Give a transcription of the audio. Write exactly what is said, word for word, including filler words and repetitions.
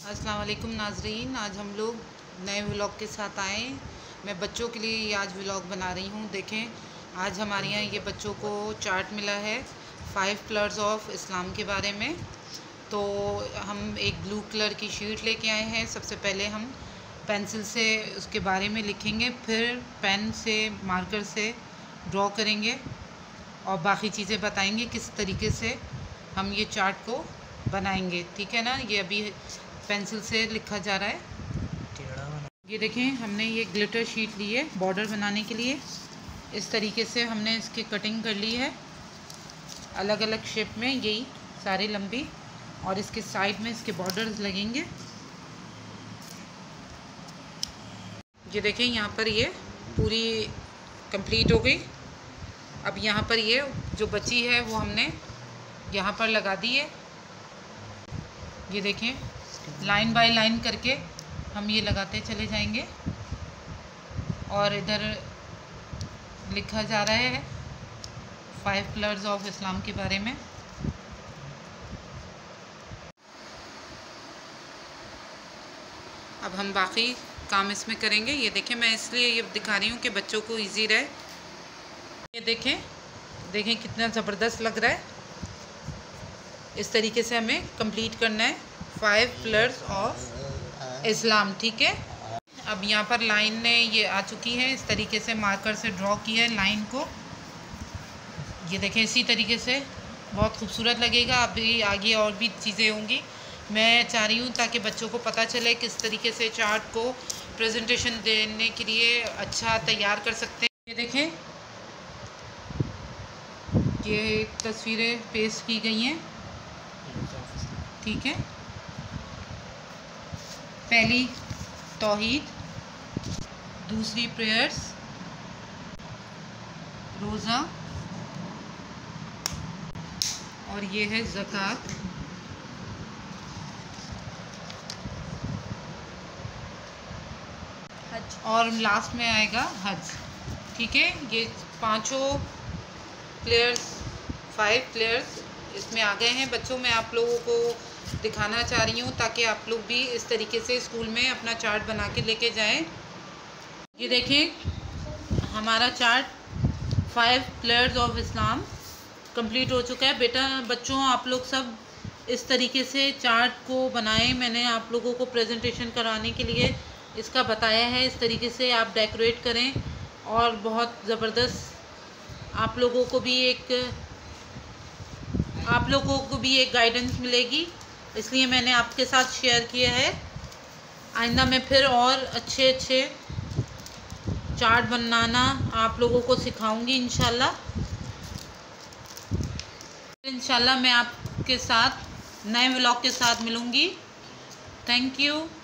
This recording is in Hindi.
अस्सलाम वालेकुम नाजरीन, आज हम लोग नए व्लॉग के साथ आए। मैं बच्चों के लिए आज व्लॉग बना रही हूँ। देखें, आज हमारे यहाँ ये बच्चों को चार्ट मिला है फाइव पिलर्स ऑफ इस्लाम के बारे में। तो हम एक ब्लू कलर की शीट लेके आए हैं। सबसे पहले हम पेंसिल से उसके बारे में लिखेंगे, फिर पेन से मार्कर से ड्रॉ करेंगे और बाकी चीज़ें बताएंगे किस तरीके से हम ये चार्ट को बनाएंगे। ठीक है ना। ये अभी पेंसिल से लिखा जा रहा है। ये देखें, हमने ये ग्लिटर शीट ली है बॉर्डर बनाने के लिए। इस तरीके से हमने इसकी कटिंग कर ली है अलग अलग शेप में, यही सारी लंबी, और इसके साइड में इसके बॉर्डर्स लगेंगे। ये देखें, यहाँ पर ये पूरी कंप्लीट हो गई। अब यहाँ पर ये जो बची है वो हमने यहाँ पर लगा दी है। ये देखें, लाइन बाय लाइन करके हम ये लगाते चले जाएंगे और इधर लिखा जा रहा है फाइव पिलर्स ऑफ इस्लाम के बारे में। अब हम बाकी काम इसमें करेंगे। ये देखें, मैं इसलिए ये दिखा रही हूँ कि बच्चों को इजी रहे। ये देखें देखें कितना ज़बरदस्त लग रहा है। इस तरीके से हमें कंप्लीट करना है फाइव पिलर्स ऑफ इस्लाम। ठीक है। अब यहाँ पर लाइन ने ये आ चुकी है, इस तरीके से मार्कर से ड्रॉ किया है लाइन को। ये देखें, इसी तरीके से बहुत खूबसूरत लगेगा। अभी आगे और भी चीज़ें होंगी। मैं चाह रही हूँ ताकि बच्चों को पता चले किस तरीके से चार्ट को प्रेजेंटेशन देने के लिए अच्छा तैयार कर सकते हैं। ये देखें, ये तस्वीरें पेस्ट की गई हैं। ठीक है। पहली तौहीद, दूसरी प्रेयर्स, रोज़ा, और ये है ज़कात। हज, और लास्ट में आएगा हज। ठीक है। ये पांचों प्लेयर्स, फाइव प्लेयर्स इसमें आ गए हैं। बच्चों, मैं आप लोगों को दिखाना चाह रही हूँ ताकि आप लोग भी इस तरीके से स्कूल में अपना चार्ट बना के लेके जाएं। ये देखें, हमारा chart five pillars of Islam complete हो चुका है। बेटा बच्चों, आप लोग सब इस तरीके से चार्ट को बनाएं। मैंने आप लोगों को प्रेजेंटेशन कराने के लिए इसका बताया है। इस तरीके से आप डेकोरेट करें और बहुत ज़बरदस्त आप लोगों को भी एक आप लोगों को भी एक गाइडेंस मिलेगी, इसलिए मैंने आपके साथ शेयर किया है। आइंदा मैं फिर और अच्छे अच्छे चार्ट बनाना आप लोगों को सिखाऊंगी इंशाल्लाह। इंशाल्लाह मैं आपके साथ नए व्लॉग के साथ मिलूँगी। Thank you.